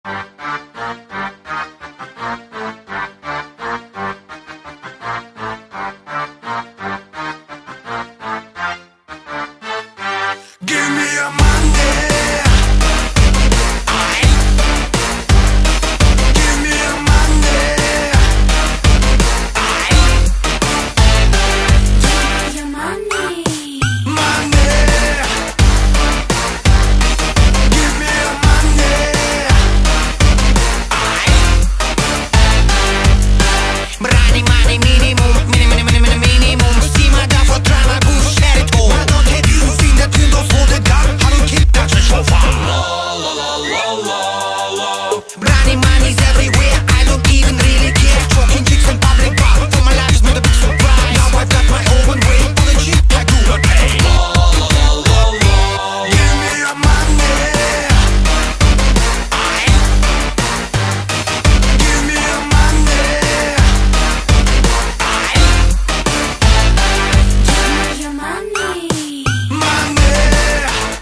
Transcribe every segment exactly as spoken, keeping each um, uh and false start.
Give me a Monday. Give me a Monday. Your money. Monday. Give me a Monday. Brani, money, minimum, minimum, minimum, minimum. Stima davor dreimal Buchstaben. I don't hate you, finde Tündorf wurde gar. Hallo Kind, das ist schon far. Brani, money's everywhere. I don't even really care. Talking chicks in public bar. For my life is not a big surprise. Now I've got my own way. All the shit I do not pay. Give me a Monday. Give me a Monday. Your money. Monday.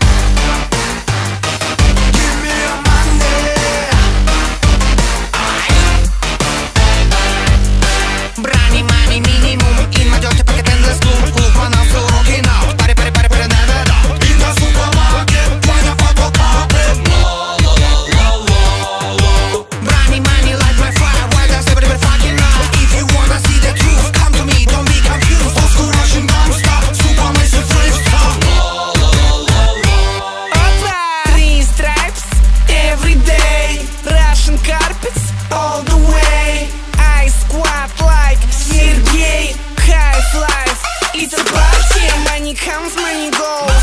Give me a Monday. Brani, money, minimum. In maggiore packet endless loop. Loop man auf so rocking out. Pare, pare, pare, pare, never out. In der Supermarket, meine Fotokarten. Brani, money, light my fire. Why does everybody fucking know? If you wanna see the truth, come to me, don't be confused. Old school Russian gangster, super massive freestyle. Three stripes every day, Russian carpets all the way. I squat like Sergey, high life. It's a party, money comes, money goes.